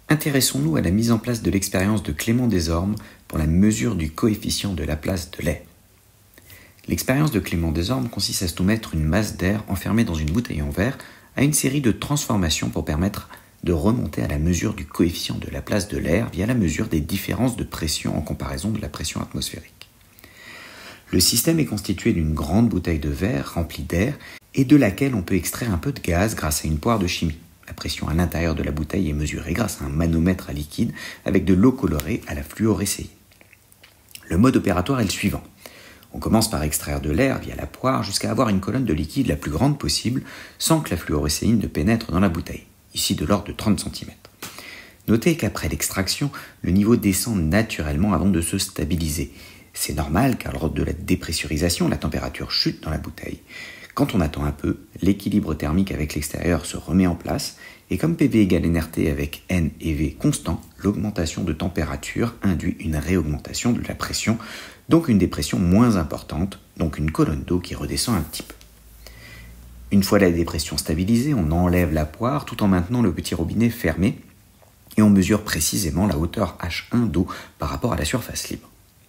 Intéressons-nous à la mise en place de l'expérience de Clément Desormes pour la mesure du coefficient de Laplace de l'air. L'expérience de Clément Desormes consiste à soumettre une masse d'air enfermée dans une bouteille en verre à une série de transformations pour permettre de remonter à la mesure du coefficient de Laplace de l'air via la mesure des différences de pression en comparaison de la pression atmosphérique. Le système est constitué d'une grande bouteille de verre remplie d'air et de laquelle on peut extraire un peu de gaz grâce à une poire de chimie. La pression à l'intérieur de la bouteille est mesurée grâce à un manomètre à liquide avec de l'eau colorée à la fluorescéine. Le mode opératoire est le suivant. On commence par extraire de l'air via la poire jusqu'à avoir une colonne de liquide la plus grande possible sans que la fluorescéine ne pénètre dans la bouteille, ici de l'ordre de 30 cm. Notez qu'après l'extraction, le niveau descend naturellement avant de se stabiliser. C'est normal car lors de la dépressurisation, la température chute dans la bouteille. Quand on attend un peu, l'équilibre thermique avec l'extérieur se remet en place et comme PV égale nRT avec N et V constants, l'augmentation de température induit une réaugmentation de la pression, donc une dépression moins importante, donc une colonne d'eau qui redescend un petit peu. Une fois la dépression stabilisée, on enlève la poire tout en maintenant le petit robinet fermé et on mesure précisément la hauteur H1 d'eau par rapport à la surface libre.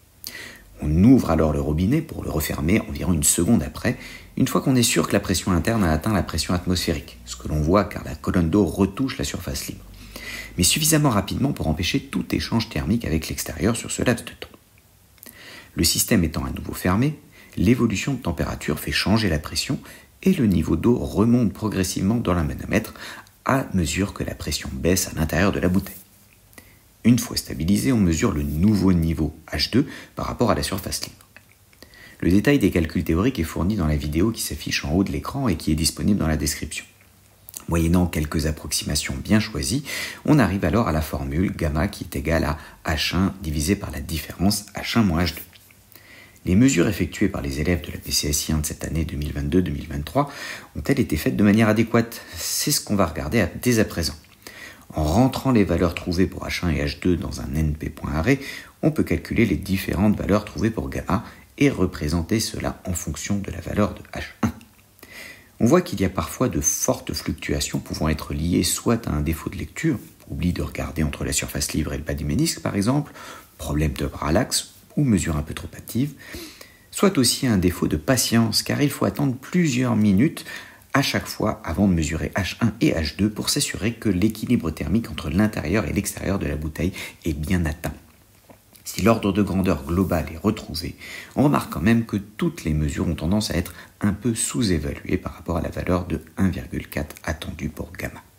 On ouvre alors le robinet pour le refermer environ une seconde après, une fois qu'on est sûr que la pression interne a atteint la pression atmosphérique, ce que l'on voit car la colonne d'eau retouche la surface libre, mais suffisamment rapidement pour empêcher tout échange thermique avec l'extérieur sur ce laps de temps. Le système étant à nouveau fermé, l'évolution de température fait changer la pression et le niveau d'eau remonte progressivement dans le manomètre à mesure que la pression baisse à l'intérieur de la bouteille. Une fois stabilisé, on mesure le nouveau niveau H2 par rapport à la surface libre. Le détail des calculs théoriques est fourni dans la vidéo qui s'affiche en haut de l'écran et qui est disponible dans la description. Moyennant quelques approximations bien choisies, on arrive alors à la formule gamma qui est égale à H1 divisé par la différence H1 moins H2. Les mesures effectuées par les élèves de la PCSI 1 de cette année 2022-2023 ont-elles été faites de manière adéquate? C'est ce qu'on va regarder dès à présent. En rentrant les valeurs trouvées pour H1 et H2 dans un NP.array, on peut calculer les différentes valeurs trouvées pour gamma et représenter cela en fonction de la valeur de H1. On voit qu'il y a parfois de fortes fluctuations pouvant être liées soit à un défaut de lecture, oubli de regarder entre la surface libre et le bas du ménisque par exemple, problème de parallaxe ou mesure un peu trop hâtive, soit aussi à un défaut de patience car il faut attendre plusieurs minutes à chaque fois avant de mesurer H1 et H2 pour s'assurer que l'équilibre thermique entre l'intérieur et l'extérieur de la bouteille est bien atteint. Si l'ordre de grandeur global est retrouvé, on remarque quand même que toutes les mesures ont tendance à être un peu sous-évaluées par rapport à la valeur de 1,4 attendue pour gamma.